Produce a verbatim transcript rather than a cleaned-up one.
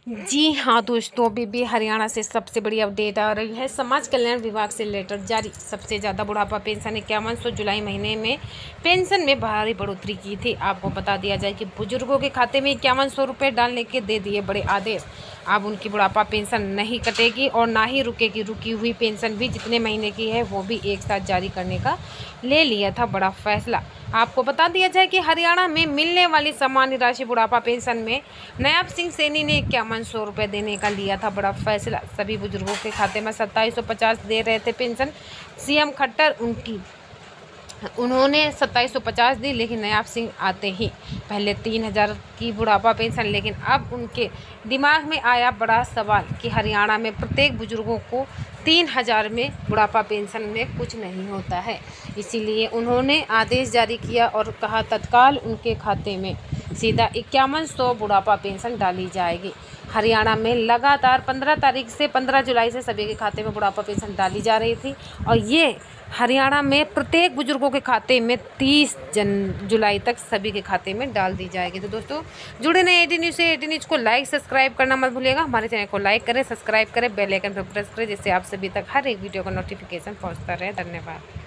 जी हाँ दोस्तों, अभी भी हरियाणा से सबसे बड़ी अपडेट आ रही है। समाज कल्याण विभाग से लेटर जारी। सबसे ज़्यादा बुढ़ापा पेंशन इक्यावन सौ जुलाई महीने में पेंशन में भारी बढ़ोतरी की थी। आपको बता दिया जाए कि बुजुर्गों के खाते में इक्यावन सौ रुपये डालने के दे दिए बड़े आदेश। अब उनकी बुढ़ापा पेंशन नहीं कटेगी और ना ही रुकेगी। रुकी हुई पेंशन भी जितने महीने की है वो भी एक साथ जारी करने का ले लिया था बड़ा फैसला। आपको बता दिया जाए कि हरियाणा में मिलने वाली सामान्य राशि बुढ़ापा पेंशन में नायब सिंह सैनी ने इक्यावन सौ रुपये देने का लिया था बड़ा फैसला। सभी बुजुर्गों के खाते में सत्ताईस सौ पचास दे रहे थे पेंशन। सीएम खट्टर उनकी उन्होंने सत्ताईस सौ पचास दी, लेकिन नायब सिंह आते ही पहले तीन हज़ार की बुढ़ापा पेंशन। लेकिन अब उनके दिमाग में आया बड़ा सवाल कि हरियाणा में प्रत्येक बुजुर्गों को तीन हज़ार में बुढ़ापा पेंशन में कुछ नहीं होता है। इसीलिए उन्होंने आदेश जारी किया और कहा तत्काल उनके खाते में सीधा इक्यावन सौ बुढ़ापा पेंशन डाली जाएगी। हरियाणा में लगातार पंद्रह तारीख से पंद्रह जुलाई से सभी के खाते में बुढ़ापा पेंशन डाली जा रही थी और ये हरियाणा में प्रत्येक बुजुर्गों के खाते में तीस जन जुलाई तक सभी के खाते में डाल दी जाएगी। तो दोस्तों जुड़े नए एटी न्यूज़ से। एटी न्यूज़ को लाइक सब्सक्राइब करना मत भूलिएगा। हमारे चैनल को लाइक करें, सब्सक्राइब करें, बेल आइकन पर प्रेस करें, जिससे आप सभी तक हर एक वीडियो का नोटिफिकेशन पहुंचता रहे। धन्यवाद।